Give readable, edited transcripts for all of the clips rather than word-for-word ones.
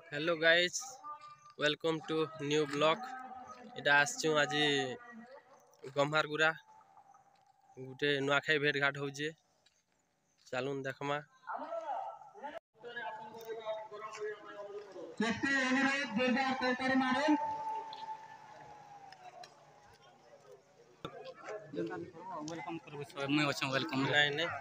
Hello guys welcome to new blog इटा आसचु आज गम्हारगुरा गुटे नुआखाई भेट घाट होचे चलून देखमा। वेलकम करबो छ मैं अच्छा वेलकम नहीं नहीं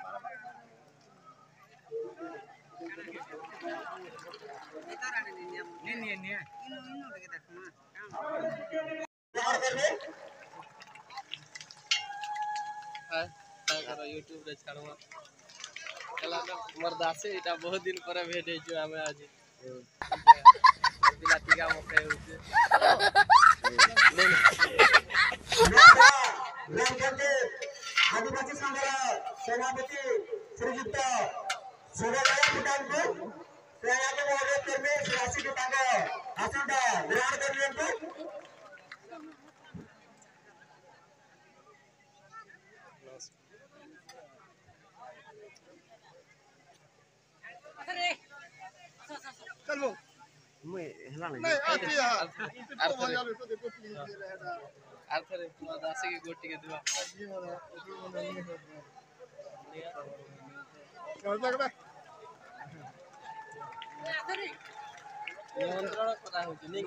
यूट्यूब रे छाड़वा चला तो मरदासे इटा बहुत दिन पर भेटे छु हमें आज दिला टीका मके होचे आदिवासी संघर सेनापति श्रीयुक्त सुरजय कुटाल को सेना के अनुरोध करने राशि के तांग आसन ग्रहण करने चलो मैं हला नहीं आर्थर मरदासे की गोटी के दिवा नियंत्रण करा होचे नहीं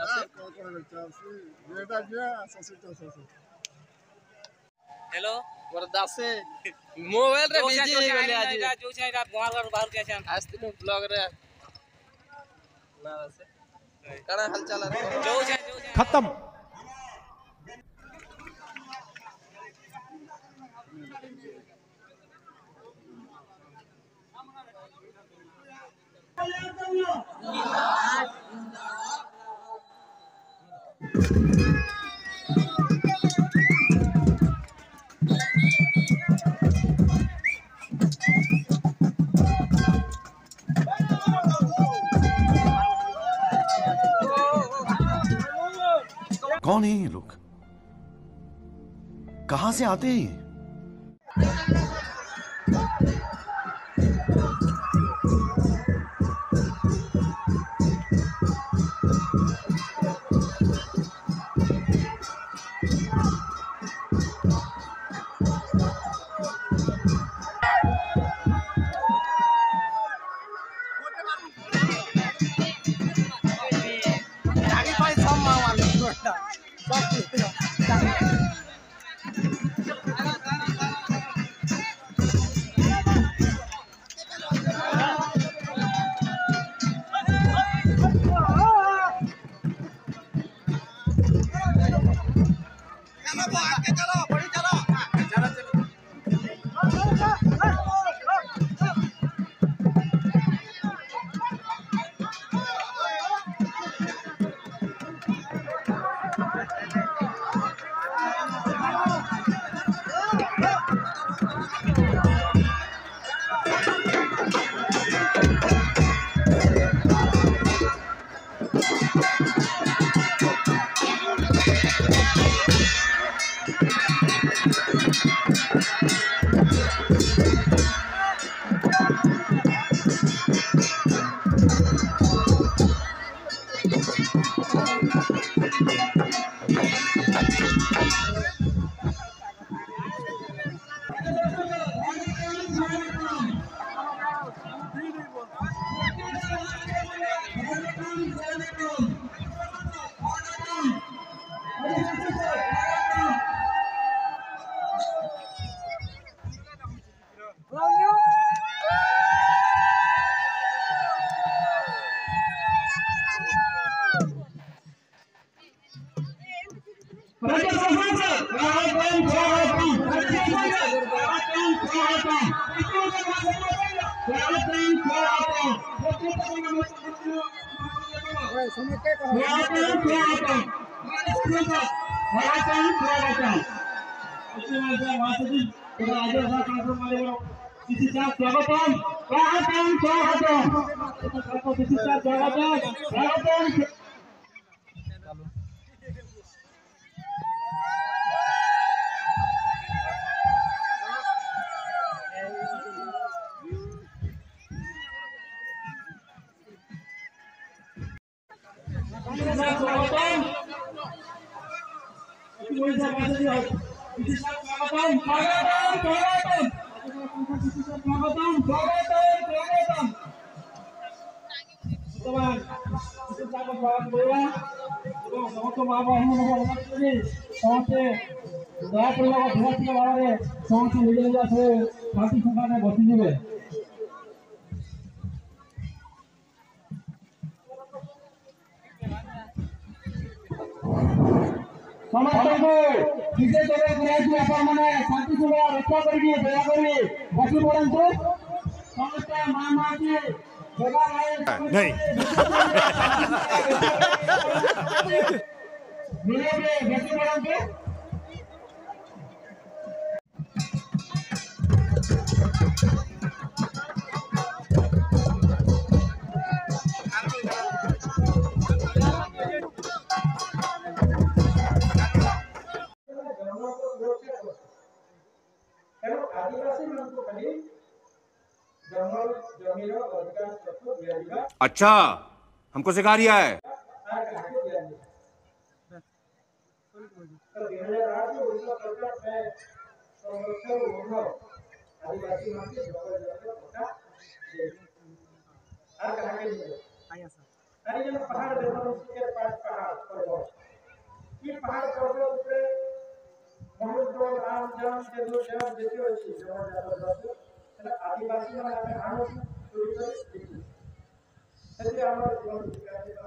हेलो मरदासे मोबाइल रे बिजी हो गेले आज जो छै बाहर बाहर के छै आज दिन ब्लॉग रे ना से कड़ा हालचाल जो छै खत्म। कौन है ये लोग, कहां से आते हैं? स्वागतम ସମସ୍ତ ମା ବାହିନୀ ସମସ୍ତେ ଦୟାପୂର୍ବକ ଧୀରସ୍ଥିର ଭାବରେ ସମସ୍ତେ ନିଜ ନିଜ ସେ ଶାନ୍ତି ଶୃଙ୍ଖଳାରେ ବସିଯିବେ। ସମସ୍ତଙ୍କୁ ନିଜେ ଯୋଗ କରାଇଛି ଆପଣମାନେ ଶାନ୍ତି ଶୃଙ୍ଖଳା ରକ୍ଷା କରିକି ଦୟାକରି ବସି ପଡ଼ନ୍ତୁ। ସମସ୍ତେ ମା ମାଟି नहीं ନିରବରେ ବସି ପଡ଼ନ୍ତୁ। अच्छा हमको सिखा रिया है। आदिवासी